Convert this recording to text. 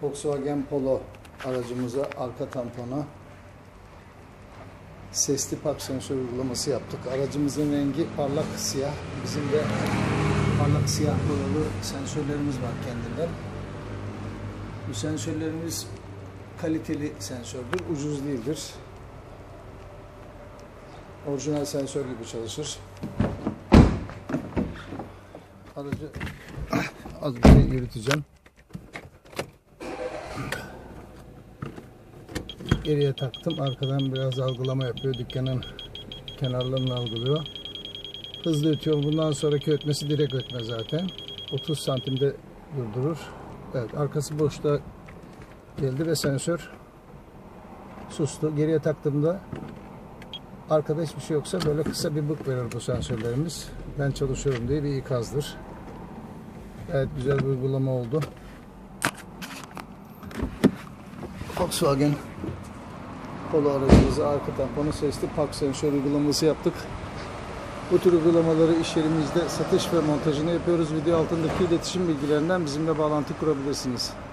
Volkswagen Polo aracımıza arka tampona sesli park sensör uygulaması yaptık. Aracımızın rengi parlak siyah. Bizim de parlak siyah boyalı sensörlerimiz var kendinden. Bu sensörlerimiz kaliteli sensördür, ucuz değildir. Orijinal sensör gibi çalışır. Aracı az bir şey yürüteceğim. Geriye taktım. Arkadan biraz algılama yapıyor. Dükkanın kenarlarını algılıyor. Hızlı ötüyor. Bundan sonraki ötmesi direkt ötme zaten. 30 santimde durdurur. Evet, arkası boşta geldi ve sensör sustu. Geriye taktığımda arkada hiçbir şey yoksa böyle kısa bir bık verir bu sensörlerimiz. Ben çalışıyorum diye bir ikazdır. Evet, güzel bir uygulama oldu. Volkswagen Polo aracımıza arka tamponu sesli park sensör uygulaması yaptık. Bu tür uygulamaları iş yerimizde satış ve montajını yapıyoruz. Video altındaki iletişim bilgilerinden bizimle bağlantı kurabilirsiniz.